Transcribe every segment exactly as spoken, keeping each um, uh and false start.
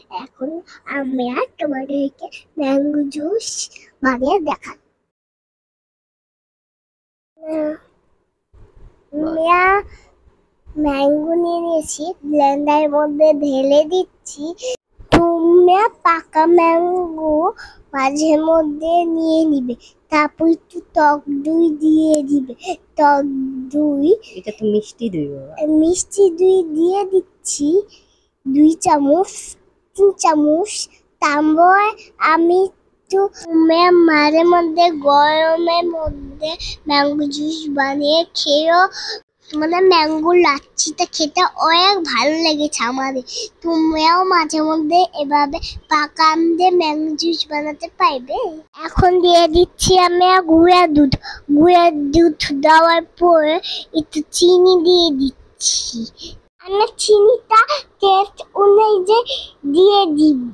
এখন আমরা তোমাদেরকে ম্যাঙ্গো জুস বানিয়ে দেখাই। ম্যাঙ্গো নিয়ে নিয়েছি, ব্লেন্ডারের মধ্যে ঢেলে দিচ্ছি। তোমরা পাকা ম্যাঙ্গো মাঝে মধ্যে নিয়ে নিবে, তারপর একটু টক দই দিয়ে দিবে। টক দই, এটা তো মিষ্টি দই। মিষ্টি দই দিয়ে দিচ্ছি দুই চামচ, তিন চামচ। তারপর আমি একটু মাঝে মধ্যে গরমের মধ্যে ম্যাঙ্গো জুস বানিয়ে খেয়েও। তোমাদের ম্যাঙ্গো লাচ্ছিটা খেতে অনেক ভালো লেগেছে আমাদের। তোমরাও মাঝে মধ্যে এভাবে পাকা আম দিয়ে ম্যাঙ্গো জুস বানাতে পারবে। এখন দিয়ে দিচ্ছি আমি গুঁড়া দুধ। গুঁড়া দুধ দেওয়ার পর একটু চিনি দিয়ে দিচ্ছি। আমি চিনিটা টেস্ট অনুযায়ী দিয়ে দিব।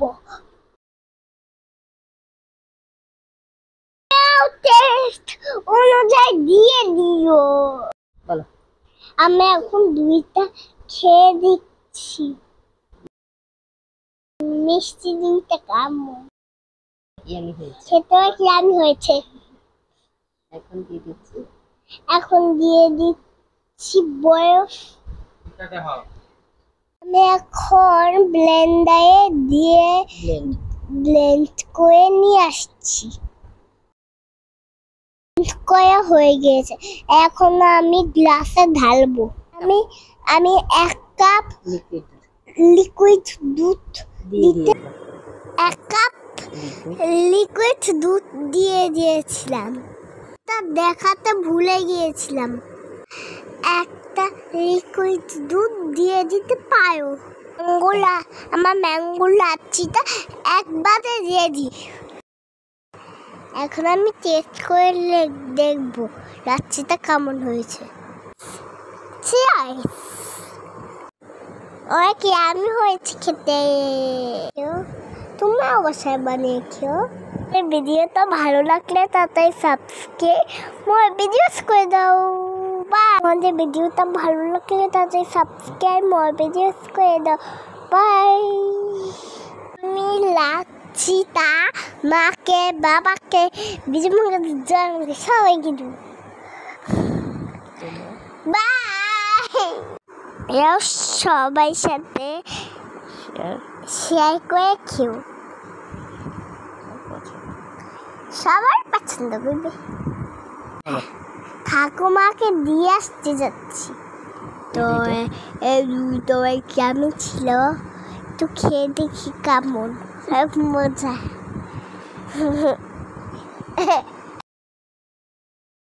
টেস্ট অনুযায়ী দিয়ে দিও। বলো। আমি এখন দুইটা খেয়ে দিচ্ছি। মিষ্টি দুইটা কেমন খেতে কেমন হয়েছে। এখন দিয়ে দিচ্ছি এখন দিয়ে দিচ্ছি বরফ। আমি এখন ব্লেন্ডারে দিয়ে ব্লেন্ড করে নিয়ে আসছি। করা হয়ে গেছে, এখন আমি গ্লাসে ঢালবো। আমি আমি এক কাপ লিকুইড দুধ দিতে এক কাপ লিকুইড দুধ দিয়ে দিয়েছিলাম। তা দেখাতে ভুলে গিয়েছিলাম। একটা লিকুইড দুধ দিয়ে দিতে পারো। ম্যাঙ্গোলা আমার ম্যাঙ্গো লাচ্ছিটা একবারে রেডি। এখন আমি টেস্ট করে দেখবো লাচ্ছিটা কেমন হয়েছে। অনেক আমি হয়েছে খেতে। তোমরা অবশ্যই বানিয়ে খেও। এই ভিডিওটা ভালো লাগলে তাড়াতাড়ি সাবস্ক্রাইব মোর ভিডিওস করে দাও। বা আমাদের ভিডিওটা ভালো লাগলে তাড়াতাড়ি সাবস্ক্রাইব মোর ভিডিওস করে দাও। বাই। আমি লাচ্ছিটা মাকে বাবাকে বিজুমকে সবাইকে দিব। বাই। এরাও সবাই সাথে শেয়ার করে খেও। সবার পছন্দ করবে। ঠাকুমাকে দিয়ে আসতে যাচ্ছি। তো তোমার কেমন ছিল একটু খেয়ে দেখি কেমন মজা।